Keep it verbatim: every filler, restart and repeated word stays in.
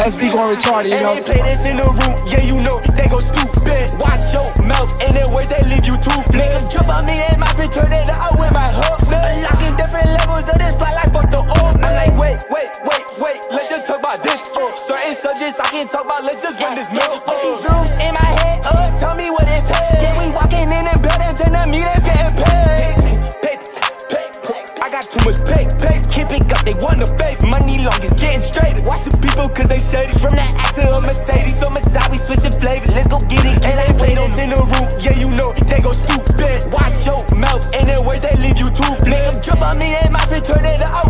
must be going retarded, you know. And they play this in the room, yeah, you know, they go stupid. Watch your mouth, and then words they leave you toothless. Niggas jump on me, and my bitch turn it out with my hook. Unlocking different levels of this fly like fuck the old. I'm like, wait, wait, wait, wait, let's just talk about this. Uh, certain subjects I can talk about, let's just run this milk. Put these rooms in my head, uh, tell me what it takes. Yeah, we walking in and buildings, and the meat is getting paid. Pay, pay, pay, I got too much pay, pay. Keep it up, they wanna fake. Money long is getting straight. Watch the people cause they shady. From that act to a Mercedes, so Masai, we switching flavors. Let's go get it. And I play this in the room, yeah, you know, they go stupid. Watch your mouth, and then words they leave you toothless. Niggas jump on me, and my bitch turn it out.